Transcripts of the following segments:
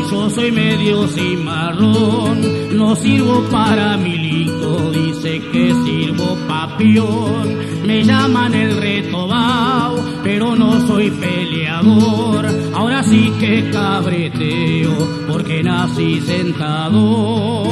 Yo soy medio cimarrón, no sirvo para milito, dice que sirvo papión. Me llaman el retobao, pero no soy peleador. Ahora sí que cabreteo, porque nací sentado.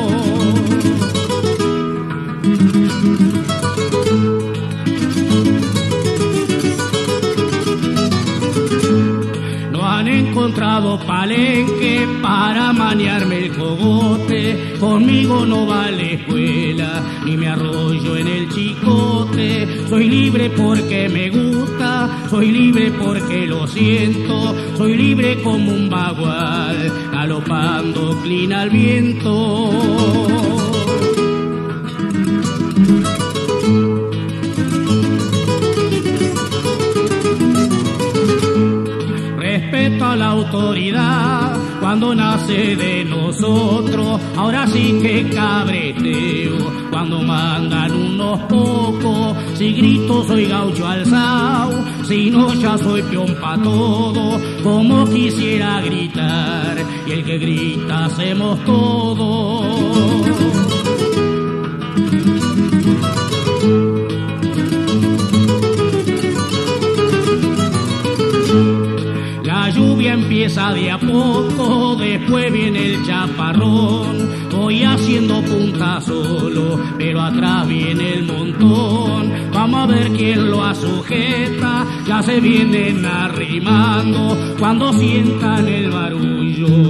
Encontrado palenque para maniarme el cogote, conmigo no vale escuela, ni me arroyo en el chicote. Soy libre porque me gusta, soy libre porque lo siento, soy libre como un bagual, galopando clina al viento. Respeto a la autoridad cuando nace de nosotros, ahora sí que cabreteo cuando mandan unos pocos. Si grito soy gaucho alzao, si no ya soy peón pa' todo, como quisiera gritar, y el que grita hacemos todo. La lluvia empieza de a poco, después viene el chaparrón. Voy haciendo punta solo, pero atrás viene el montón. Vamos a ver quién lo asujeta, ya se vienen arrimando cuando sientan el barullo.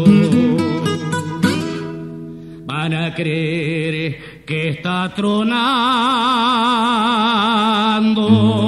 Van a creer que está tronando.